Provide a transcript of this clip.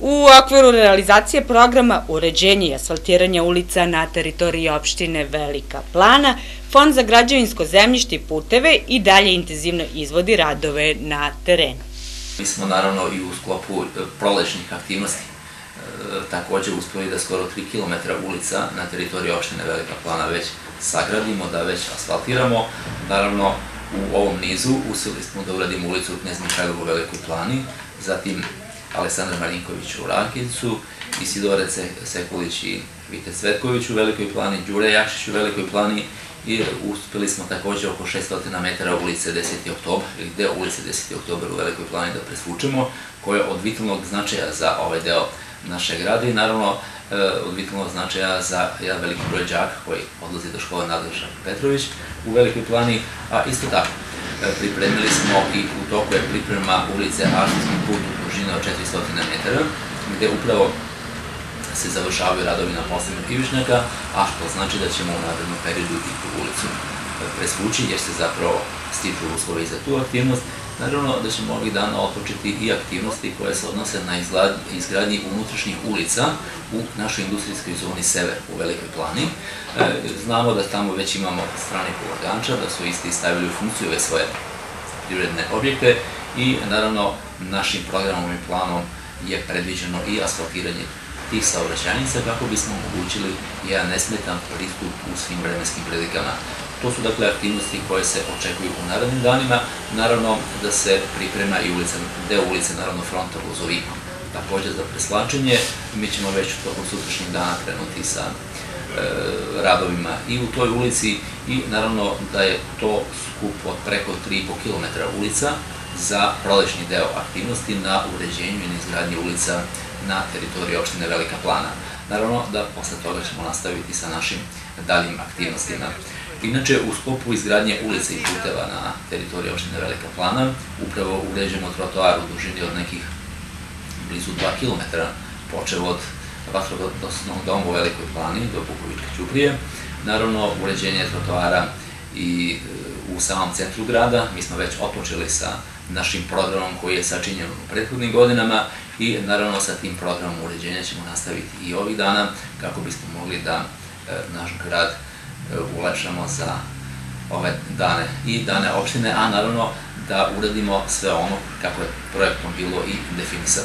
U okviru realizacije programa uređenja i asfaltiranja ulica na teritoriji opštine Velika Plana, Fond za građevinsko zemljište i puteve i dalje intenzivno izvodi radove na terenu. Mi smo naravno i u sklopu prolećnih aktivnosti također uspjeli da skoro 3 km ulica na teritoriji opštine Velika Plana već sagradimo, da već asfaltiramo. Naravno, u ovom nizu uspjeli smo da uradimo ulicu Knez Mihajlov u Velikoj Plani, zatim Aleksandra Marinkovića u Rakincu, Isidore Sekulić i Vite Cvetković u Velikoj Plani, Đure Jakšić u Velikoj Plani i uspjeli smo također oko 600 metara ulice 10. oktobar ili deo ulice 10. oktobar u Velikoj Plani da presvučemo, koje je od vitalnog značaja za ovaj deo našeg grada i naravno od vitalnog značaja za jedan veliki broj đaka koji odlazi do škole Nadleža Petrović u Velikoj Plani, a isto tako pripremili smo i u toku je priprema ulice Aštovski put u dužine od 400 metara, gde upravo se završavaju radovi na postavljanju krivičnjaka, a što znači da ćemo u narednom periodu i tu ulicu presvući, jer se zapravo stiču uslovi za tu aktivnost. Naravno da ćemo ovih dana otpočeti i aktivnosti koje se odnose na izgradnji unutrašnjih ulica u našoj industrijskoj zoni Sever u Velikoj Plani. Znamo da tamo već imamo strane polagača, da su isti stavili u funkciju ove svoje privredne objekte i naravno našim programom i planom je predviđeno i asfaltiranje tih saobraćajnica kako bismo omogućili jedan nesmetan pristup u svim vremenskim prilikama. To su dakle aktivnosti koje se očekuju u narednim danima, naravno da se priprema i deo ulice naravno fronta Lozovika. Također za preslačenje, mi ćemo već tokom sutrašnjih dana krenuti sa radovima i u toj ulici i naravno da je to skup od preko 3,5 km ulica za prolećni deo aktivnosti na uređenju i na izgradnji ulica na teritoriji opštine Velika Plana. Naravno da posle toga ćemo nastaviti sa našim daljim aktivnostima. Inače, u sklopu izgradnje ulica i puteva na teritoriji opštine Velika Plana upravo uređujemo trotoar u dužini od nekih blizu 2 km, počev od vatrogasnog doma u Velikoj Plani do Bukovičke ćuprije. Naravno, uređenje trotoara i u samom centru grada. Mi smo već otpočeli sa našim programom koji je sačinjen u prethodnim godinama i naravno sa tim programom uređenja ćemo nastaviti i ovih dana kako bismo mogli da naš grad ulepšamo za ove dane i dane opštine, a naravno da uradimo sve ono kako je projektom bilo i definisano.